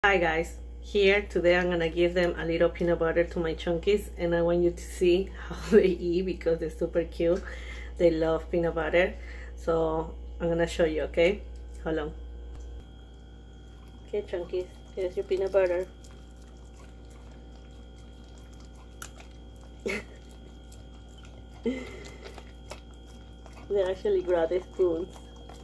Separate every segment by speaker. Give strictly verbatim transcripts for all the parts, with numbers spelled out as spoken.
Speaker 1: Hi guys, here today I'm gonna give them a little peanut butter to my chunkies, and I want you to see how they eat because they're super cute. They love peanut butter, so I'm gonna show you. Okay, hold on. Okay, chunkies, here's your peanut butter. They actually grab the spoons.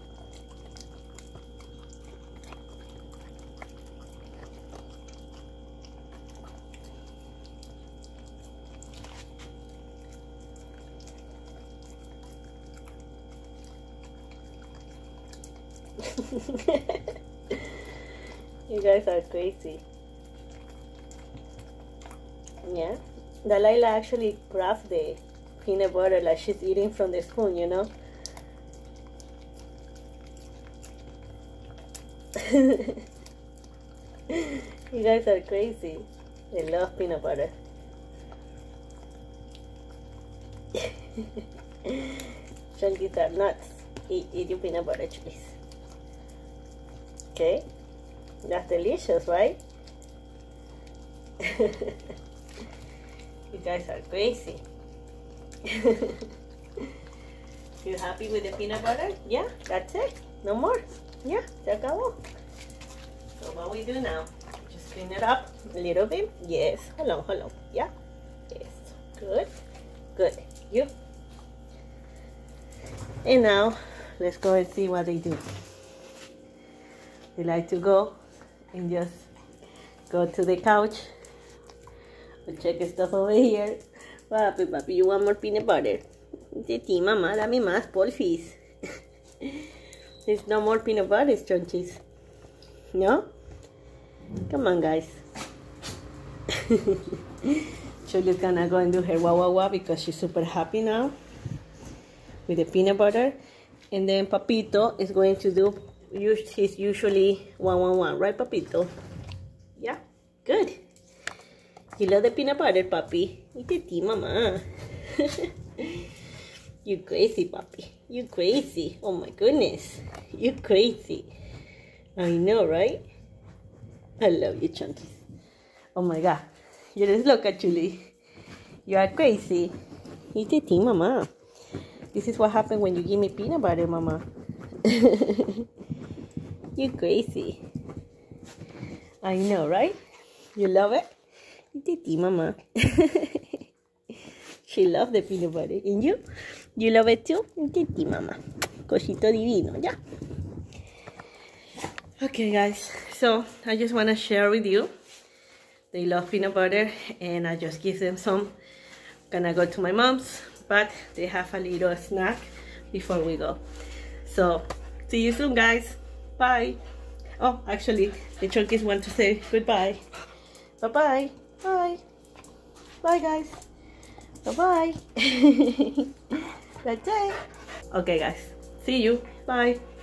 Speaker 1: You guys are crazy. Yeah, Delilah actually grabs the peanut butter like she's eating from the spoon, you know. You guys are crazy. They love peanut butter. Chunkies are nuts. Eat, eat your peanut butter, please. Okay, that's delicious, right? You guys are crazy. You happy with the peanut butter? Yeah, that's it. No more. Yeah, se acabó. So what we do now? Just clean it up a little bit. Yes, hold on, hold on. Yeah, yes, good, good. You. And now, let's go and see what they do. They like to go and just go to the couch and check stuff over here. Papi, papi, you want more peanut butter? Titi, mama, dame más, porfis. There's no more peanut butter, chunchies. No? Come on, guys. Chuli's gonna go and do her wah wah wah because she's super happy now with the peanut butter. And then Papito is going to do, he's usually one one one, right, Papito? Yeah, good. You love the peanut butter, papi? Eat it, mama. You crazy, papi. You crazy. Oh my goodness. You crazy. I know, right? I love you, chunkies. Oh my god. You just look at Chuli. You are crazy. Eat it, mama. This is what happened when you give me peanut butter, mama. You crazy. I know, right? You love it? Titi, mama. She loves the peanut butter. And you? You love it too? Titi, mama. Cosito divino, yeah? Okay, guys. So, I just want to share with you. They love peanut butter, and I just give them some. Gonna go to my mom's, but they have a little snack before we go. So, see you soon, guys. Bye. Oh, actually, the chunkies want to say goodbye. Bye-bye. Bye. Bye, guys. Bye-bye. That's it. Okay, guys. See you. Bye.